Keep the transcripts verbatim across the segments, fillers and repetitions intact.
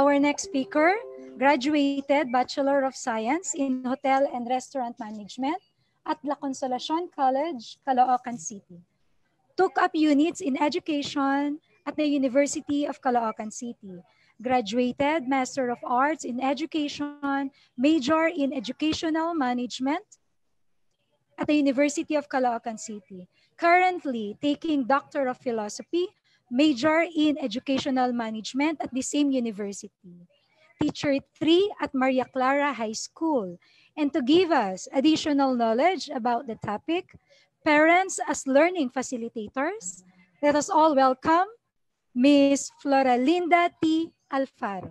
our next speaker, graduated Bachelor of Science in Hotel and Restaurant Management at La Consolacion College, Caloocan City. Took up units in education at the University of Caloocan City. Graduated Master of Arts in Education, major in Educational Management at the University of Caloocan City. Currently taking Doctor of Philosophy, major in Educational Management at the same university. Teacher three at Maria Clara High School. And to give us additional knowledge about the topic, parents as learning facilitators, let us all welcome Miz Floralinda T. Alfaro.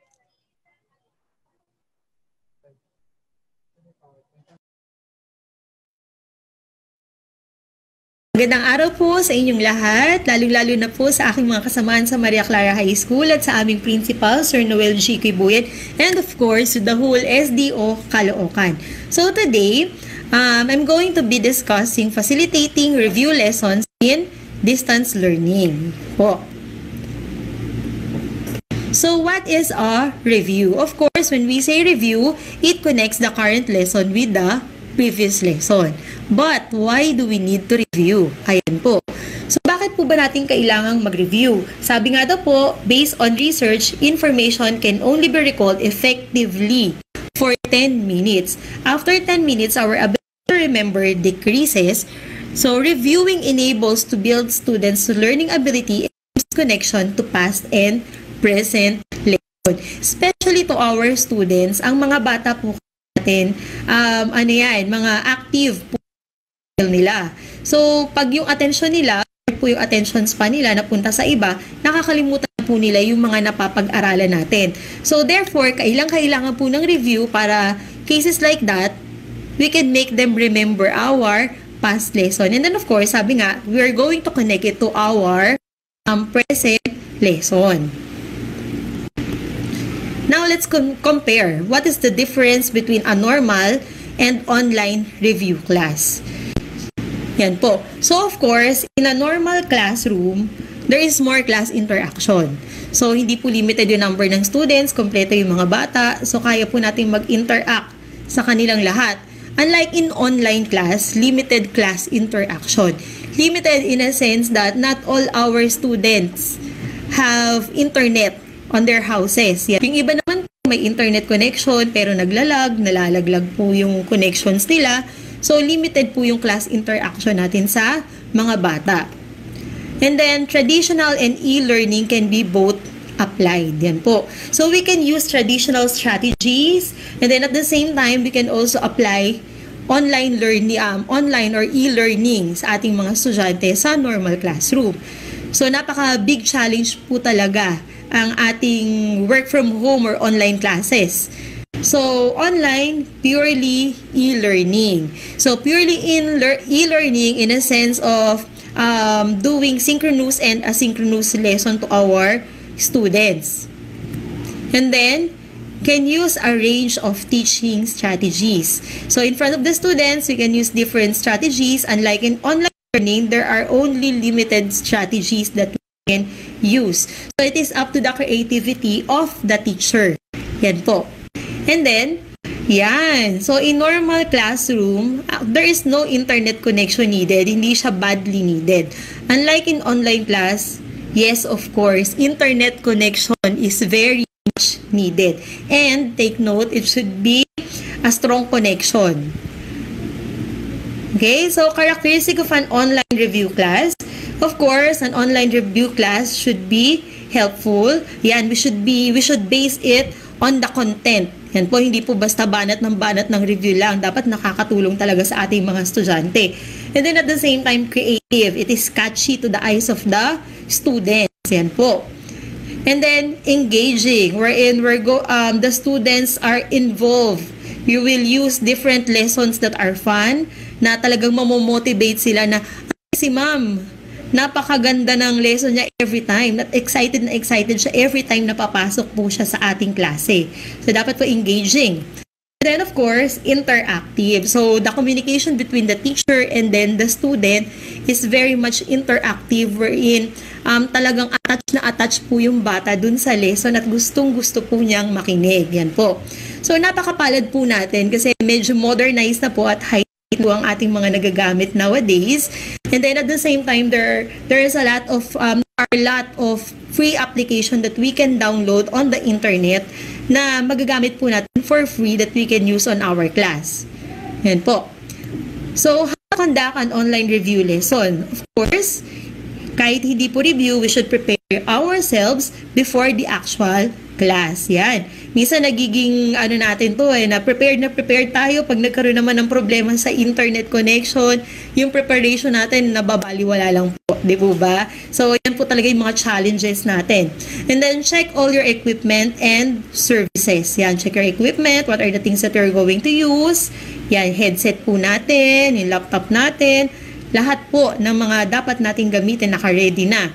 Magandang araw po sa inyong lahat, lalong-lalo na po sa aking mga kasamaan sa Maria Clara High School at sa aming principal, Sir Noel G. Kibuyan, and of course, the whole S D O Caloocan. So today, um, I'm going to be discussing facilitating review lessons in distance learning po. So what is a review? Of course, when we say review, it connects the current lesson with the previous lesson. But why do we need to review? Ayan po. So bakit po ba natin kailangang mag-review? Sabi nga daw po, based on research, information can only be recalled effectively for ten minutes. After ten minutes, our ability to remember decreases. So reviewing enables to build students' learning ability and connection to past and present lesson. Especially to our students, ang mga bata po natin, um, ano yan, mga active po nila. So, pag yung attention nila, po yung attention span nila napunta sa iba, nakakalimutan po nila yung mga napapag-aralan natin. So, therefore, kailang-kailangan po ng review para cases like that, we can make them remember our past lesson. And then, of course, sabi nga, we are going to connect it to our um, present lesson. Now, let's com compare. What is the difference between a normal and online review class? Yan po. So, of course, in a normal classroom, there is more class interaction. So, hindi po limited yung number ng students, kompleto yung mga bata. So, kaya po natin mag-interact sa kanilang lahat. Unlike in online class, limited class interaction. Limited in a sense that not all our students have internet on their houses. Yan. Yung iba naman may internet connection pero naglalag, nalalaglag po yung connections nila. So, limited po yung class interaction natin sa mga bata. And then, traditional and e-learning can be both applied. Yan po. So, we can use traditional strategies and then at the same time, we can also apply online learning, um, online or e-learning sa ating mga estudyante sa normal classroom. So, napaka-big challenge po talaga ang ating work from home or online classes. So, online, purely e-learning. So, purely in e-learning in a sense of um, doing synchronous and asynchronous lesson to our students. And then, can use a range of teaching strategies. So, in front of the students, we can use different strategies. Unlike in online learning, there are only limited strategies that we can use. So, it is up to the creativity of the teacher. Yan po. And then, yan. So, in normal classroom, there is no internet connection needed. Hindi siya badly needed. Unlike in online class, yes, of course, internet connection is very much needed. And, take note, it should be a strong connection. Okay, so characteristic of an online review class. Of course, an online review class should be helpful. Yan, we should be, we should base it on the content. Yan po, hindi po basta banat ng banat ng review lang. Dapat nakakatulong talaga sa ating mga estudyante. And then at the same time, creative. It is catchy to the eyes of the students. Yan po. And then, engaging. Wherein we're go, um, the students are involved. You will use different lessons that are fun, na talagang mamomotivate sila na, si ma'am, napakaganda ng lesson niya every time. That excited na excited siya every time na papasok po siya sa ating klase. So, dapat po engaging. then of course, interactive. So the communication between the teacher and then the student is very much interactive, wherein um, talagang attach na attach po yung bata dun sa lesson at gustong gusto po niyang makinig. Yan po. So napakapalad po natin kasi medyo modernized na po at high po ang ating mga nagagamit nowadays. And then at the same time, there there is a lot of um, a lot of free application that we can download on the internet na magagamit po natin for free that we can use on our class. Yan po. So, how to conduct an online review lesson? Of course, kahit hindi po review, we should prepare ourselves before the actual class. Yan. Minsan nagiging ano natin to eh, na prepared na prepared tayo pag nagkaroon naman ng problema sa internet connection, yung preparation natin nababaliwala lang po, di po ba? So, yan po talaga yung mga challenges natin. And then, check all your equipment and services. Yan, check your equipment, what are the things that you're going to use. Yan, headset po natin, yung laptop natin, lahat po ng mga dapat nating gamitin naka-ready na.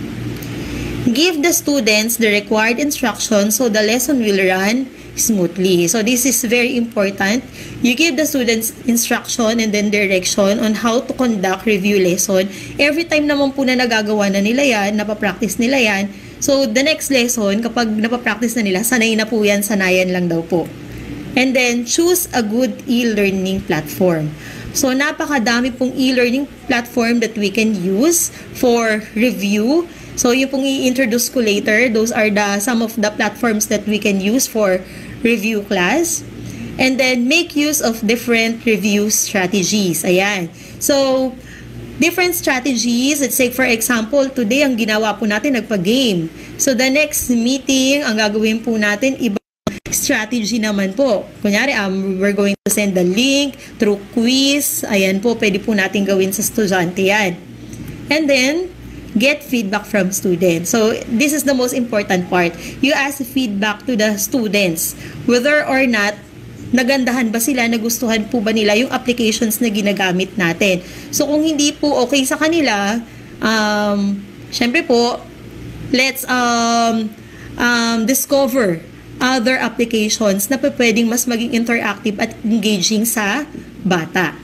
Give the students the required instructions so the lesson will run smoothly. So this is very important. You give the students instruction and then direction on how to conduct review lesson. Every time naman po na nagagawa na nila yan, napapractice nila yan. So the next lesson, kapag napapractice na nila, sanay na po yan, sanayan lang daw po. And then choose a good e-learning platform. So napakadami pong e-learning platform that we can use for review. So, yung pong i-introduce ko later, those are the some of the platforms that we can use for review class. And then, make use of different review strategies. Ayan. So, different strategies. Let's say, for example, today, ang ginawa po natin, nagpa-game. So, the next meeting, ang gagawin po natin, iba strategy naman po. Kunyari, um, we're going to send the link through quiz. Ayan po, pwede po natin gawin sa estudyante yan. And then, get feedback from students. So, this is the most important part. You ask feedback to the students. Whether or not, nagandahan ba sila, nagustuhan po ba nila yung applications na ginagamit natin. So, kung hindi po okay sa kanila, um, syempre po, let's um, um, discover other applications na pwedeng mas maging interactive at engaging sa bata.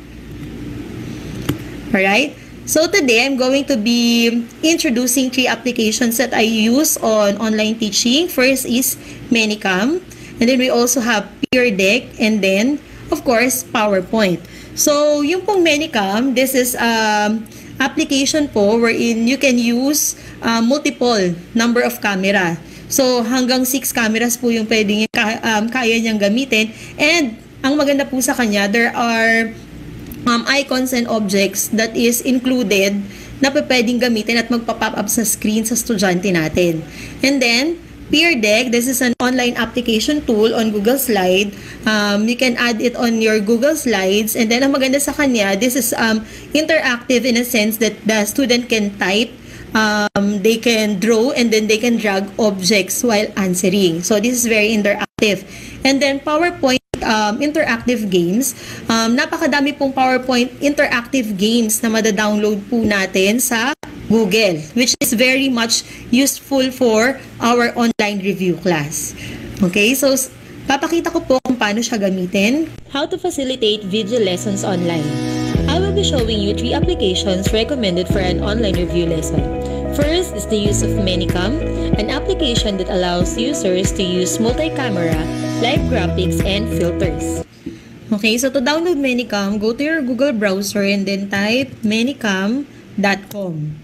Alright? So today, I'm going to be introducing three applications that I use on online teaching. First is Manicam, and then we also have Peer Deck, and then, of course, PowerPoint. So, yung pong Manicam, this is um, application po wherein you can use uh, multiple number of camera. So, hanggang six cameras po yung pwedeng um, kaya niyang gamitin. And, ang maganda po sa kanya, there are Um, icons and objects that is included na pwedeng gamitin at magpa-pop up sa screen sa estudyante natin. And then, Peer Deck, this is an online application tool on Google Slide. Um, you can add it on your Google Slides. And then, ang maganda sa kanya, this is um, interactive in a sense that the student can type, um, they can draw, and then they can drag objects while answering. So, this is very interactive. And then, PowerPoint, Um, interactive games. Um, napakadami pong PowerPoint interactive games na mada-download po natin sa Google, which is very much useful for our online review class. Okay, so papakita ko po kung paano siya gamitin. How to facilitate video lessons online. I will be showing you three applications recommended for an online review lesson. First is the use of Manicam, an application that allows users to use multi-camera, live graphics, and filters. Okay, so to download Manicam, go to your Google browser and then type manicam dot com.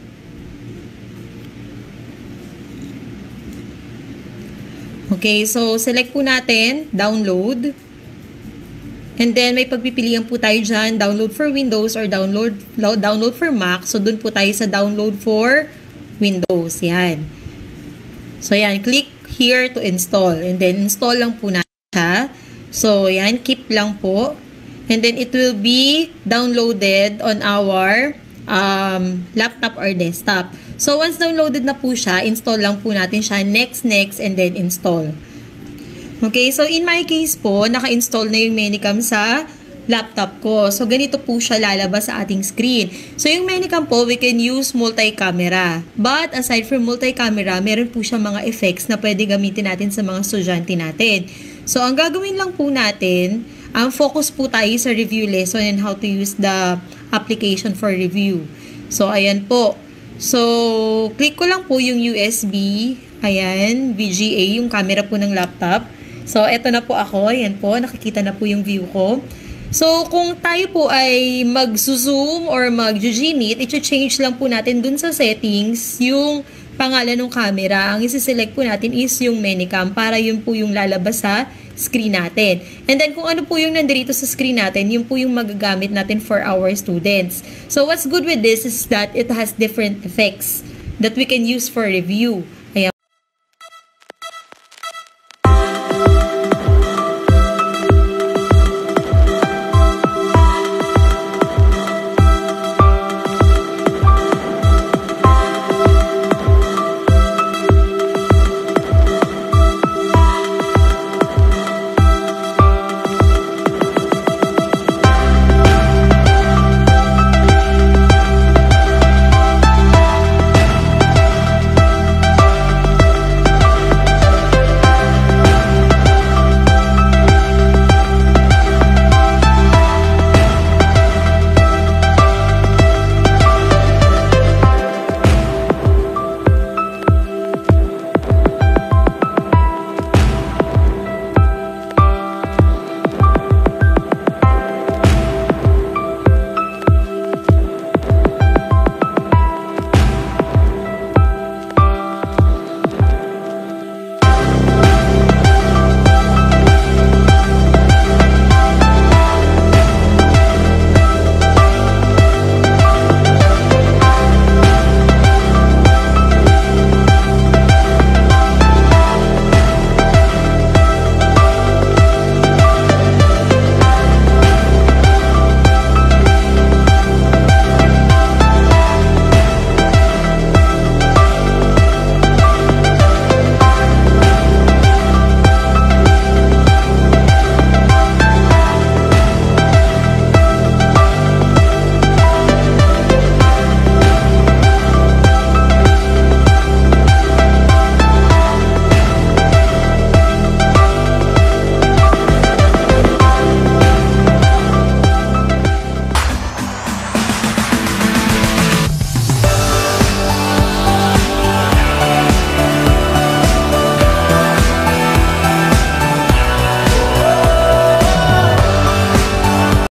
Okay, so select po natin, download. And then, may pagpipilian po tayo dyan, download for Windows or download download for Mac. So, dun po tayo sa download for Windows. Yan. So, yan. Click here to install. And then, install lang po natin siya. So, yan. Keep lang po. And then, it will be downloaded on our um, laptop or desktop. So, once downloaded na po siya, install lang po natin siya. Next, next, and then install. Okay, so in my case po, naka-install na yung Manicam sa laptop ko. So, ganito po siya lalabas sa ating screen. So, yung Manicam po, we can use multi-camera. But, aside from multi-camera, meron po siya mga effects na pwede gamitin natin sa mga estudyante natin. So, ang gagawin lang po natin, ang focus po tayo sa review lesson and how to use the application for review. So, ayan po. So, click ko lang po yung U S B. Ayan, V G A, yung camera po ng laptop. So, eto na po ako. Ayan po, nakikita na po yung view ko. So, kung tayo po ay mag-zoom or mag-G-Meet, i-change lang po natin dun sa settings yung pangalan ng camera. Ang isi-select po natin is yung Menicam para yun po yung lalabas sa screen natin. And then, kung ano po yung nandito sa screen natin, yun po yung magagamit natin for our students. So, what's good with this is that it has different effects that we can use for review.